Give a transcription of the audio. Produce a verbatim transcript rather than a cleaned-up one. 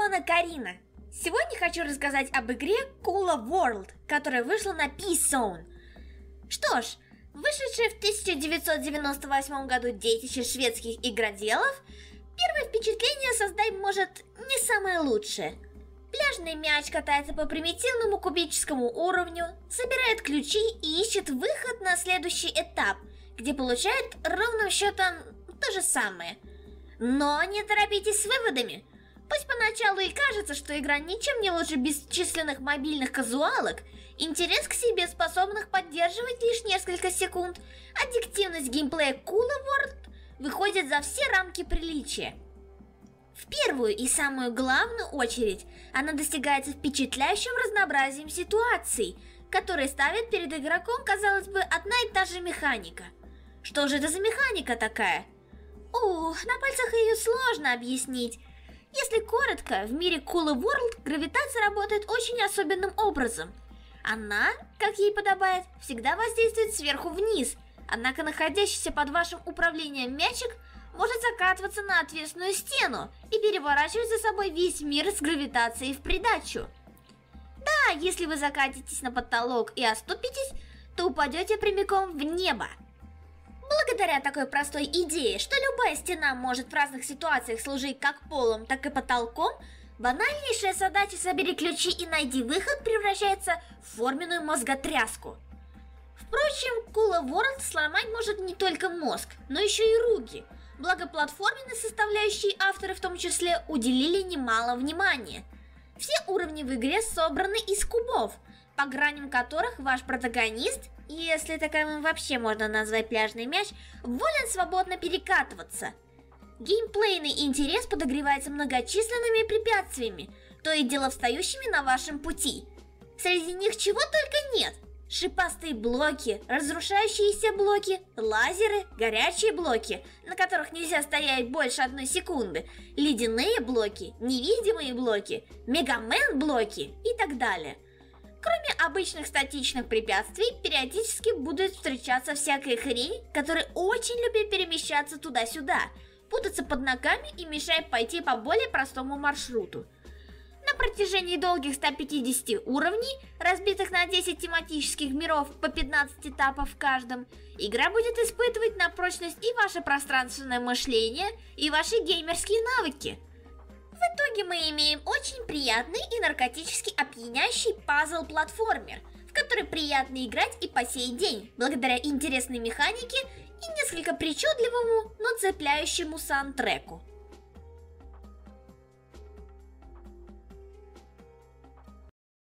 Алена Карина. Сегодня хочу рассказать об игре Cooler World, которая вышла на P-Zone. Что ж, вышедшее в тысяча девятьсот девяносто восьмом году детище шведских игроделов, первое впечатление создать может не самое лучшее. Пляжный мяч катается по примитивному кубическому уровню, собирает ключи и ищет выход на следующий этап, где получает ровным счетом то же самое. Но не торопитесь с выводами. Пусть поначалу и кажется, что игра ничем не лучше бесчисленных мобильных казуалок, интерес к себе способных поддерживать лишь несколько секунд, аддиктивность геймплея Cooler World выходит за все рамки приличия. В первую и самую главную очередь она достигается впечатляющим разнообразием ситуаций, которые ставят перед игроком, казалось бы, одна и та же механика. Что же это за механика такая? Ух, на пальцах ее сложно объяснить. Если коротко, в мире Cooler World гравитация работает очень особенным образом. Она, как ей подобает, всегда воздействует сверху вниз, однако находящийся под вашим управлением мячик может закатываться на отвесную стену и переворачивать за собой весь мир с гравитацией в придачу. Да, если вы закатитесь на потолок и оступитесь, то упадете прямиком в небо. Благодаря такой простой идее, что любая стена может в разных ситуациях служить как полом, так и потолком, банальнейшая задача «собери ключи и найди выход» превращается в форменную мозготряску. Впрочем, Cooler World сломать может не только мозг, но еще и руки, благо платформенной составляющей авторы в том числе уделили немало внимания. Все уровни в игре собраны из кубов, по граням которых ваш протагонист, если таковым вообще можно назвать пляжный мяч, волен свободно перекатываться. Геймплейный интерес подогревается многочисленными препятствиями, то и дело встающими на вашем пути. Среди них чего только нет: шипастые блоки, разрушающиеся блоки, лазеры, горячие блоки, на которых нельзя стоять больше одной секунды, ледяные блоки, невидимые блоки, мегамен блоки и так далее. Кроме обычных статичных препятствий, периодически будет встречаться всякая хрень, которая очень любит перемещаться туда-сюда, путаться под ногами и мешает пойти по более простому маршруту. На протяжении долгих ста пятидесяти уровней, разбитых на десять тематических миров по пятнадцать этапов в каждом, игра будет испытывать на прочность и ваше пространственное мышление, и ваши геймерские навыки. В итоге мы имеем очень приятный и наркотически опьяняющий пазл-платформер, в который приятно играть и по сей день, благодаря интересной механике и несколько причудливому, но цепляющему саундтреку.